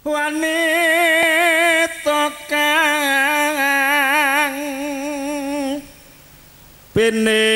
wanita kang bene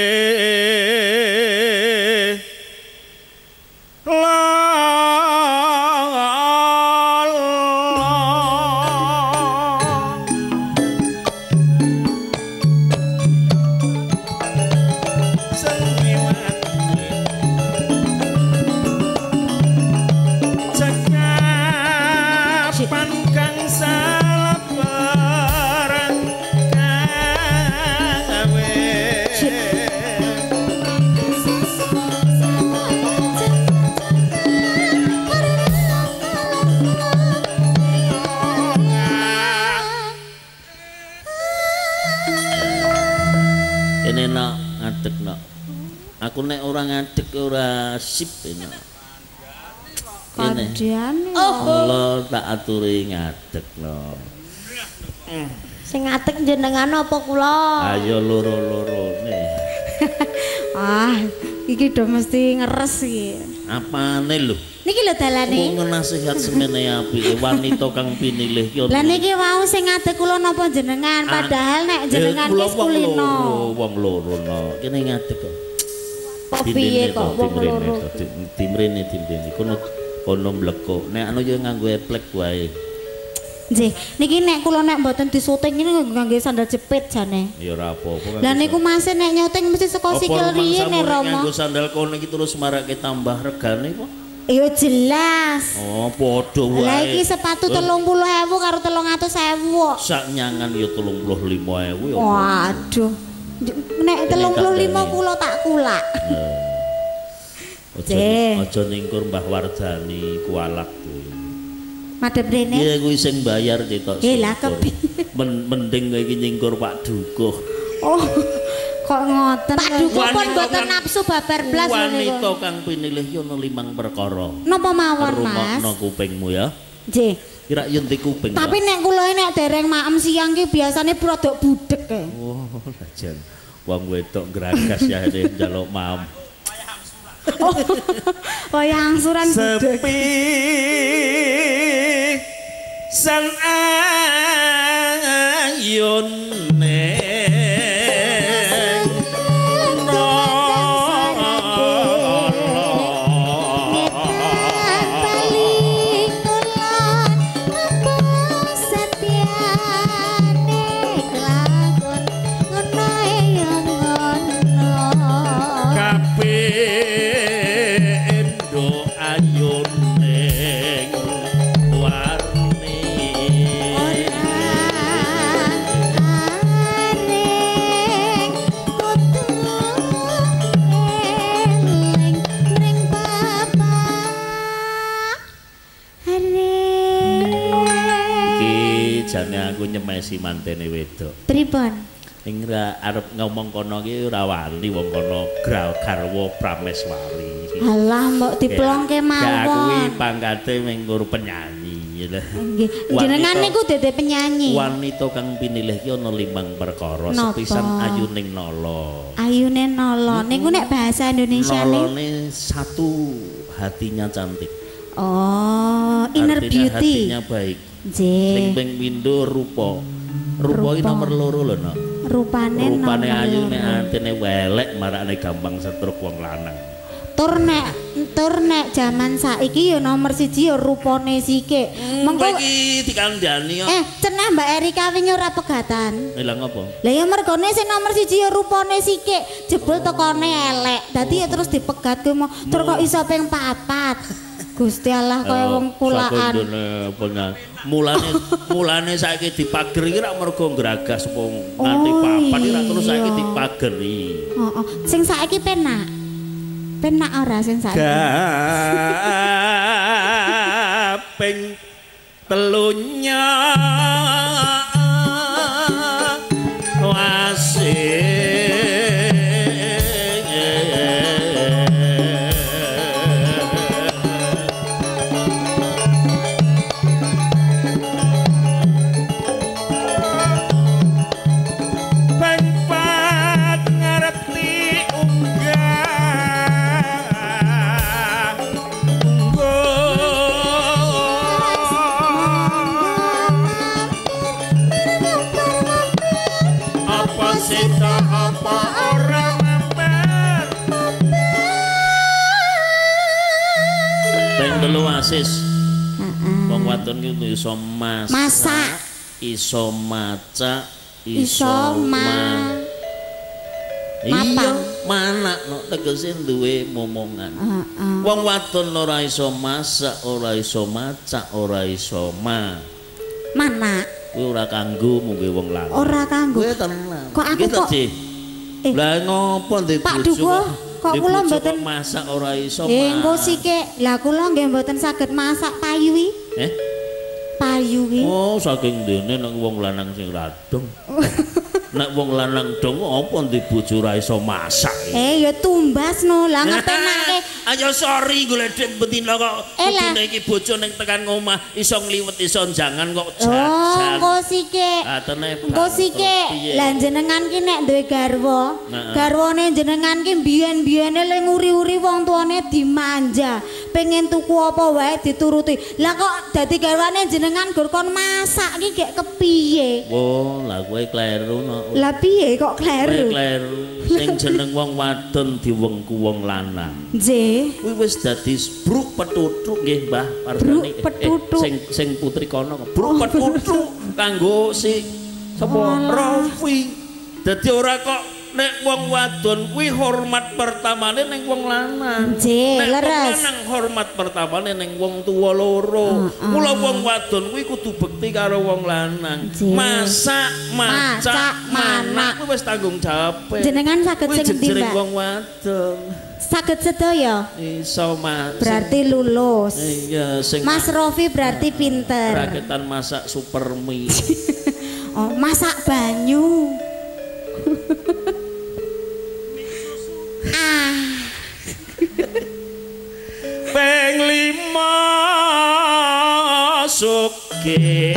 aku nek ora ngadeg ora sip enak. Kandiane. Allah tak aturi ngadeg lho. Sing ngadeg jenengan apa kula? Ayo loro-lorone. Iki do mesti ngeres iki. Apane lho? Niki lho dalane. Wong nasihat semene apike wanita kang pinilih ki. Lah niki wau sing ngadeg kula napa jenengan padahal nek jenengan wis kulino. Wong loro no. Kene ngadeg kok. Piye kok wong loro? Timrene kono mlekuk. Nek anu yo nganggo eplek wae. Nggih, niki nek kula nek mboten disuting ini nganggo sandal jepit jane. Ya ora apa-apa. Lah niku Mas nek nyuting mesti saka sikil riyin nek Rama. Nganggo sandal kono iki terus marake tambah regane kok. Ya jelas. Oh, padha wae. Lah iki sepatu 30.000 karo 300.000 kok. Sak nyangan ya 35.000 ya. Waduh. Nek 35 kula tak kulak. Aja ningkur Mbah Wardani kualak kuwi. Madhep rene. Iya kuwi sing bayar cetok. Lah mending kowe iki nyingkur Pak Dukuh. Oh. Kok ngoten. Pak Dukuh pun mboten nafsu babar blas niku. Wanita kang pinilih yo ana 5 perkara. Napa mawon Mas? Rungokno kupingmu ya. Nggih. Kira yo entek kuping. Tapi nek kula nek dereng maem siang ki biasane produk budek e. Oh, lajan. Wong wedok gragas ya njaluk maem. Wayah angsuran budek. Sepi san ayune aku nyemesi mantene wedok. Pripun? Ning arep ngomong kono ki ora wani wong kono garwa Prameswari. Alah mbok diplongke mawon. Ya kuwi pangkate mengkur penyanyi lho. Nggih. Jenengan niku dadi penyanyi. Wanita kang pinilih ki ana 5 perkara. Sepisan ayuning nala. Ayune nala. Niku nek bahasa Indonesia nalane satu hatinya cantik. Oh, inner beauty. Hatinya baik. Nggih. Sing ping pindho rupa. Rupa iki nomor 2 lho, Nok. Rupane ayu nek antene welek marakne gampang setruk wong lanang. Tur nek jaman saiki ya nomor 1 ya rupane sithik. Mengko iki dikandhani kok. Cenah Mbak Erika wingi ora pegatan. Lha ngopo? Lah ya mergone sing nomor 1 ya rupane sithik, jebul tekone elek. Dadi ya terus dipegat kuwi mau tur kok iso ping 4. Gusti Allah kaya wong kulaan. Mulane saiki dipager iki rak mergo ngragas wong nganti papan iki rak terus saiki dipageri. Heeh. Sing saiki penak. Penak ora sing saiki. Kaping telunya wasih Sis. Wong wadon ki iso masak, iso macak, iso iya manak no tegese duwe momongan. Wong wadon ora iso masak, ora iso macak, ora iso manak. Kuwi ora kanggo mungge wong lanang. Ora kanggo. Kuwi tenan. Kok aku kok lah ngopo ndek Pak Dukuh, kok kula mboten masak ora iso engko sike. Lah kula nggih mboten saged masak payu iki. Payu iki. Oh, saking dene nek wong lanang sing radong. Nek wong lanang dong apa ndek bojo ora iso masak. Ya tumbas no. Lah ngetenake. Ayo sorry golek dhek betina kok bojone iki bojo ning tekan omah iso ngliwet iso jangan kok jajan. Oh, engko sike. Engko sike. Lah jenengan ki nek duwe garwa, garwane jenengan ki biyen-biyene le nguri-uri wong tuane dimanja. Pengen tuku apa wae dituruti. Lah kok dadi garwane jenengan gur kon masak ki gek kepiye? Oh, lah kowe kleru no. Lah piye kok kleru? Kleru. Sing jeneng wong wadon diwengku wong lanang. Nggih. Kuwi wis dadi bruk petutuk nggih Mbah Pardani. Sing putri kono bruk petutuk kanggo si sapa Rofi. Dadi ora kok nek wong wadon kuwi hormat pertamane ning wong lanang. Nggih, leres. Nek hormat pertamane ning wong tuwa loro. Mula wong wadon kuwi kudu bekti karo wong lanang. Masak, macak, manak kuwi wis tanggung jawab. Jenengan saged sing ndi, Mbak? Wong wadon. Saged sedaya? Iso Mas. Berarti lulus. Iya, sing Mas Rofi berarti pinter. raketan masak super mie. Oh, masak banyu. Peng 5 suke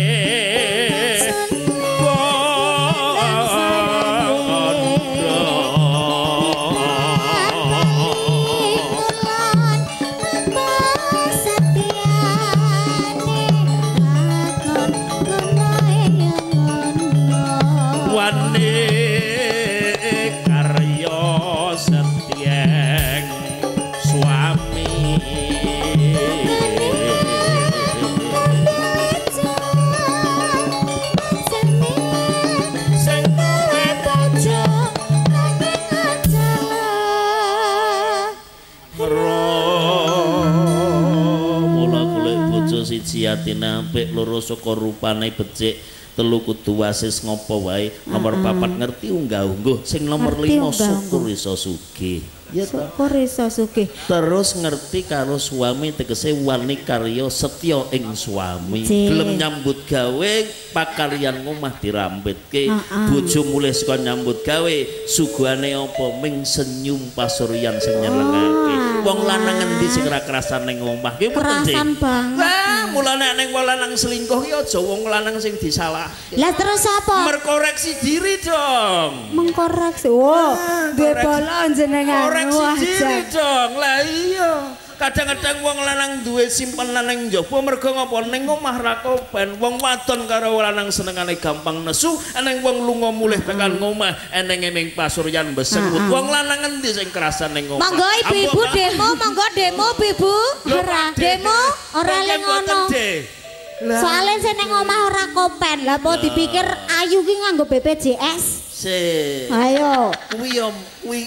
Siatina apik loro saka rupane becik telu kudu wasis ngopo wae nomor 4 ngerti unggah-ungguh sing nomor 5 syukur iso sugih ya syukur iso sugih terus ngerti karo suami tegese wani karya setya ing suami gelem nyambut gawe pakaryan omah dirambetke bojo mulih saka nyambut gawe suguhane apa ming senyum pasuryan sing nyenengake wong lanang endi sing ora kerasan ning omah ki kerasan banget lah mulane nek wong lanang selingkuh ki aja wong lanang sing disalah lah terus apa merkoreksi diri dong mengkoreksi duwe balon jenengan koreksi diri dong lah iya kadang-kadang wong lanang duwe simpenan ning njaba mergo ngapa ning omah ra kopen wong wadon karo lanang senengane gampang nesu eneng wong lunga mulih tekan omah eneng ning pasuryan besengut wong lanang endi sing kerasan ning omah monggo ibu-ibu demo monggo demo ibu ora demo ora ling ngono soalnya saya neng omah ora kopen lah mau dipikir ayu ki nganggo BPJS ayo kuwi yo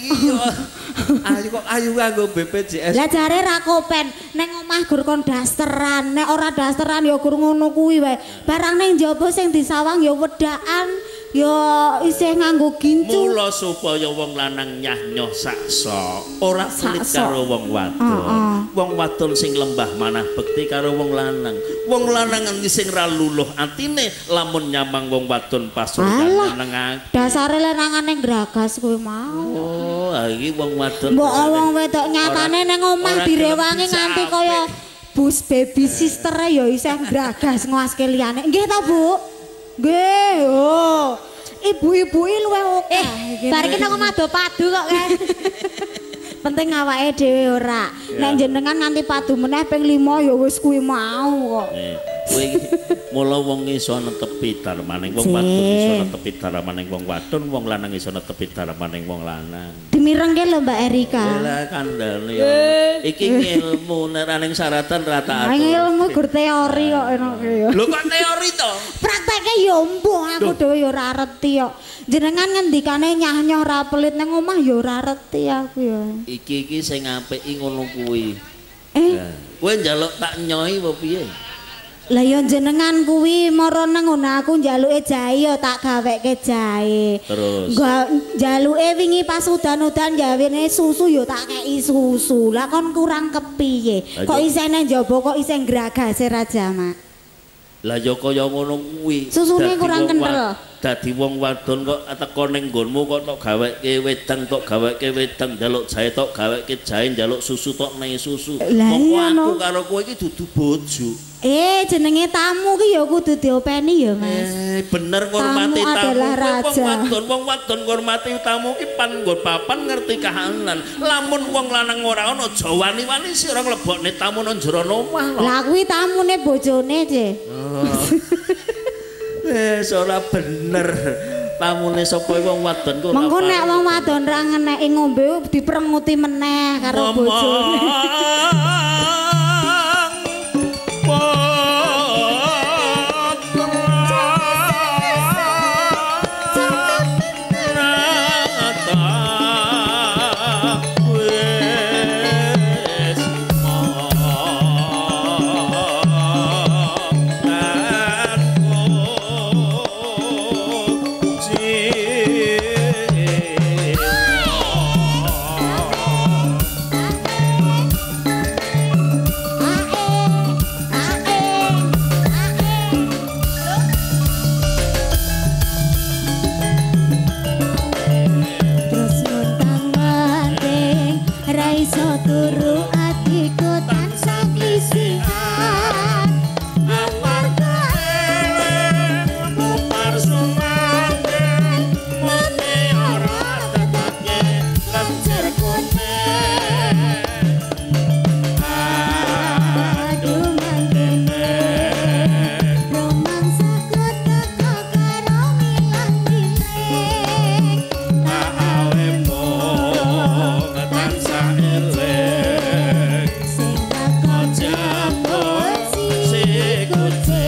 ayu nganggo BPJS lah jare ra kopen neng omah gur kon dasteran nek ora dasteran ya gur ngono kuwi wae barang ning njaba sing disawang ya wedaan ya isih nganggo gincu mula supaya wong lanang nyah-nyoh saksa ora pelit karo wong wadon wong wadon sing lembah manah bekti karo wong lanang endi sing ra luluh atine lamun nyamang wong wadon pasuryan nengake dasare lenangane gragas kowe mau oh iki wong wadon mbok wong wedok nyatane ning omah direwangi nganti kaya bus baby sister ya isih gragas nguaske liyane nggih ta Bu nggih ibu-ibu luwih oke bar iki nang omah do padu kok penting awake dhewe ora nek jenengan nganti padu meneh ping 5 ya wis kuwi mau kok Mula wong iso netepi darmaning wong wadon iso netepi darmaning wong wadon, wong lanang iso netepi darmaning wong lanang. Dimirengke lho Mbak Erika. Lah kandhane. Iki ilmu nek ning syaratan rata atur. Ilmu gur teori kok enake ya. Lho kok teori to? Prakteke ya mbuh aku dhewe ya ora reti kok. Jenengan ngendikane nyah-nyoh ra pelit nang omah ya ora reti aku ya. Iki sing apik ngono kuwi. Kowe njaluk tak nyohi apa piye? Lah ya jenengan kuwi mara nang ngono aku njaluke jahe ya tak gaweke jahe. Terus njaluke wingi pas udan-udan gawene susu ya tak kei susu. Lah kon kurang kepiye? Kok isine njaba kok isih gragase Raja Mak. Lah ya kaya ngono kuwi. Susune kurang kenthel. Dadi wong wadon kok teko ning nggonmu kok tok gaweke wedang tok gaweke wedang njaluk jahe tok gaweke jahe njaluk susu tok nehi susu. Wong aku karo kowe iki dudu bojo. Jenenge tamu ki ya kudu diopeni ya Mas. Bener ngormati tamu. Raja. Wong wadon ngormati tamu ki pan nggon papan ngerti kahanan. Lamun wong lanang ora ana aja wani-wani sira nglebokne tamu nang jero omah. Lah kuwi tamune bojone, Ce. Ora bener. Tamune sapa wong wadon kok. Mengko nek wong wadon ra ngeneki ngombe diprenguti meneh karo bojone. Good.